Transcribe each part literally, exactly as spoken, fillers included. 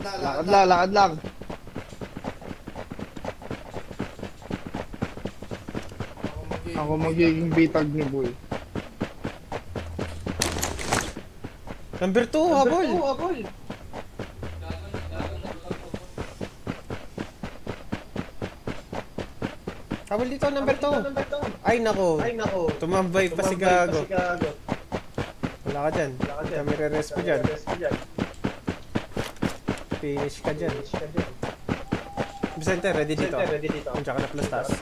Lakad lang, lakad lang. Ako magiging bitag ni Boy. Number two, habol! habol! Habol dito, number two! Ay nako! Ay nako! Tumambay pa si Gago. Wala ka dyan. Kami re-rest mo dyan. Finish ka dyan. Vicente, ready dito. Andiyan ka na plus taas.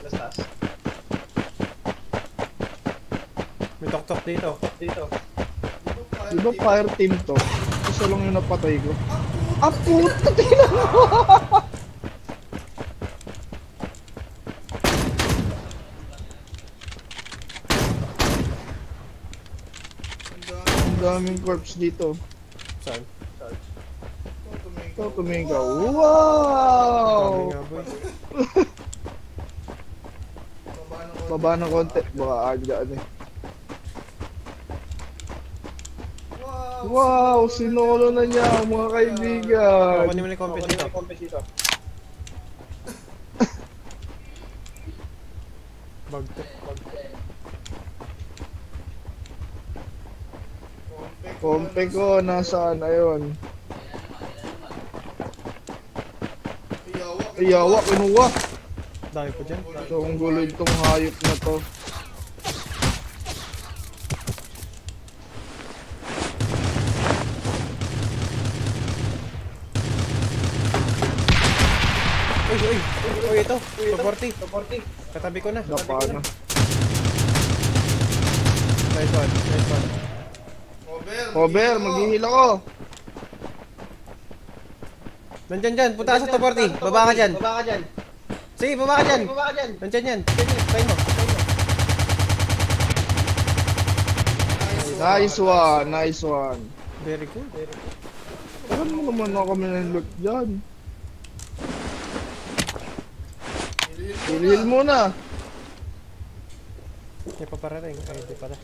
May tok-tok dito. Di ba fire team to? Isa lang yung napatay ko. Ah, puto! Tingnan mo! Ang daming corpse dito. Saan? Ito, tumingin ka. Wow! Dami nga boy. Baba ng konti. Baka agyaan eh. Wow! Sinolo na niya mga kaibigan! Kunin mo na yung compass dito. Bagto. Kompe ko, nasaan? Ayun. Ayawa, kinuha! Dami po dyan. So, ang gulo itong hayop na to. Uy, uy! Uy, ito! two forty! Katabi ko na. Napana. Nice one, nice one. Cover, maghihil ako! Nandyan dyan, punta ka sa two forty. Baba ka dyan. Sige, baba ka dyan. Nandyan yan. Try mo. Nice one, nice one. Very good. Saan mo naman ako minaloot dyan? Hilil muna! Hindi pa para rin. Ay, hindi pala.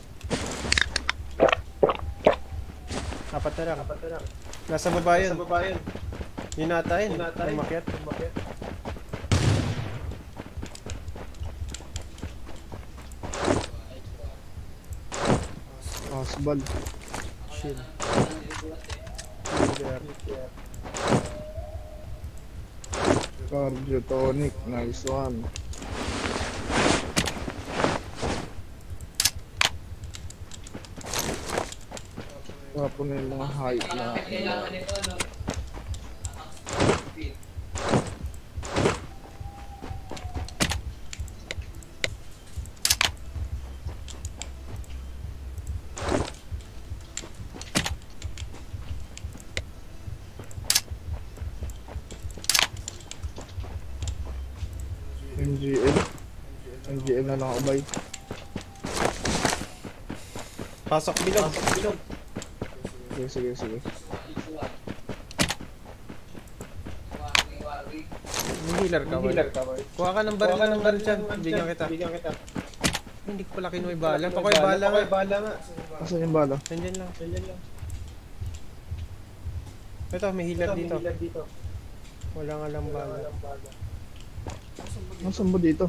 Apat na lang. Nasa baba yun. Yun nata yun. Umakyat. Asbal. Shield. Cardio tonic, nice one. Tapon na yung mga hype na. M G L. M G L na lang abay. Pasok bilog. Sige, sige, sige. May healer ka ba? Kuha ka ng baril ng baril dyan. Bigyan kita. Hindi ko pala kinuha yung bala. Pakoy bala nga. Asan yung bala? Nandyan lang. Ito, may healer dito. Wala nga lang bala. Nasaan ba dito?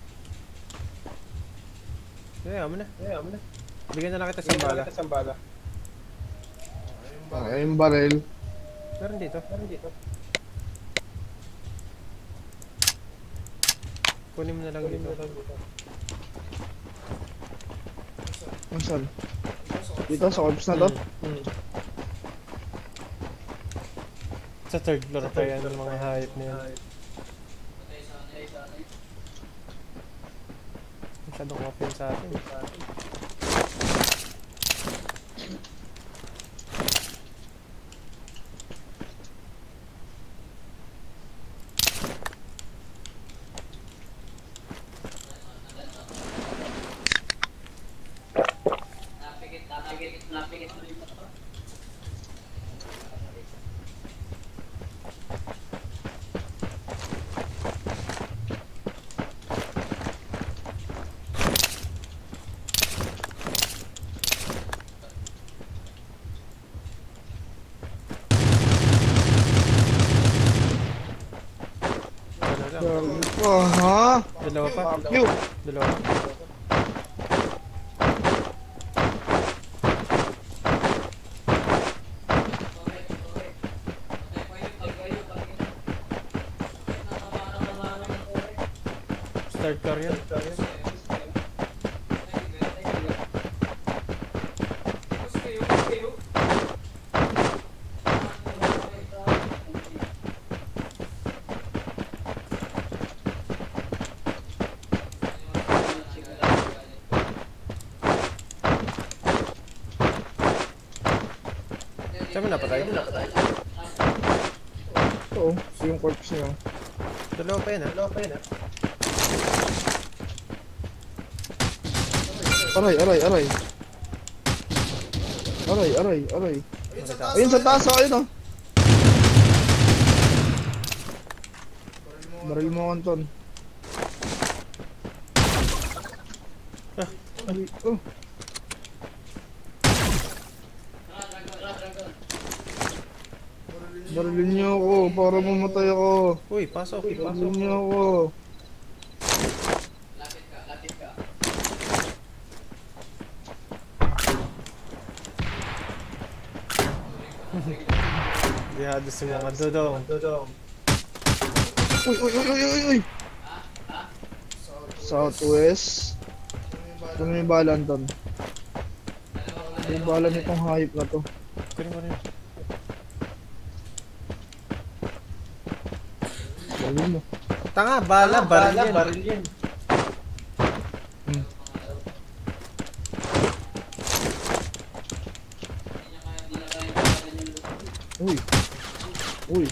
Kaya mo na. Bigyan na lang kita sa bala. Ah, yung baril. Meron dito. Kunin mo na lang dito. Nasaan? Dito sa corpse na to? Hmm. Sa third floor pa yan ng mga hayop na yan. Masyadong open sa atin. Aha! Dalawa pa. Fuck you! Dalawa pa. Start car yan. Saan mo napatay? Oo, so yung corpse niya. Dalawa pa yan ah. Dalawa pa yan ah. Aray, aray, aray. Aray, aray, aray. Nakita ko. Ayun sa taas, oh, ayun oh. Baril mo, Anton. Ah. Ay, oh. Barilin niyo ako para mamatay ako. Uy, pasok. Pasok. Barilin niyo ako. Dihado si mga dodong. Dodong. Uy, uy, uy, uy, uy, uy. Southwest. Ito na yung bala, Anton. Ito yung bala nitong hayop na to. Kunin ko rin. Barilin mo. Tanga, bala, baril yan. Baril yan. Hmm. Uy. Uy.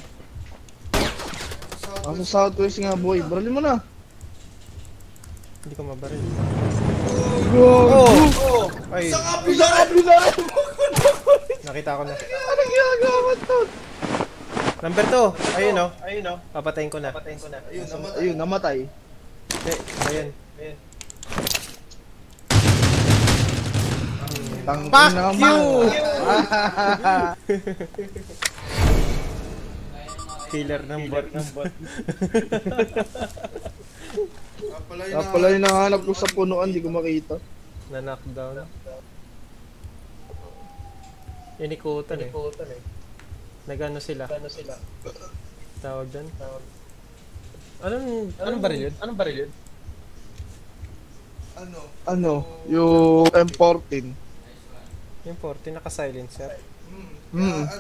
Nasa Southwest nga, boy. Barilin mo na. Hindi ko mabaril. Go! Oh! Ay, Bisa ka, bisa ka! nakita ko na. Anong ginagawa mo to? Number two. Ayun oh. Ayun oh. Papatayin ko na. Papatayin ko na. Ayun, namatay. Hindi, ayun. Ayun. Tang Fuck ina you! mo. Killer ng bot. Ng bot. Ah, pala yung nahanap ko sa punuan, di ko makita. Na knockdown. Inikutan eh. Nagano sila? Nagano sila? Tawag doon? Anong, anong baril yun? Anong baril yun? Ano? Yung M fourteen. Yung forty naka-silencer. Hmm.